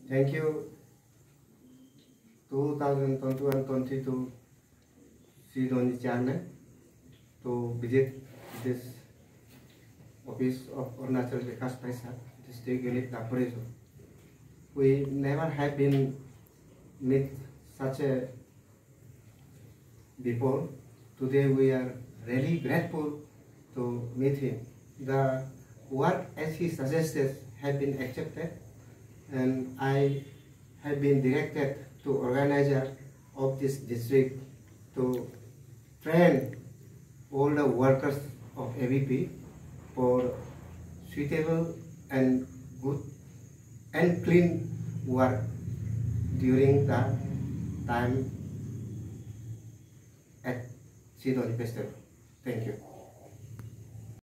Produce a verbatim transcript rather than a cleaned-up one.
Thank you. twenty twenty-one twenty-two S I-DONYI chairman to visit this office of Arunachal Vikas Paisa district unit Daporejo. We never have been meet such a before. Today we are really grateful to meet him. The work as he suggested have been accepted, and I have been directed to organizer of this district to train all the workers of A V P for suitable and good and clean work during the time at S I-DONYI festival. Thank you.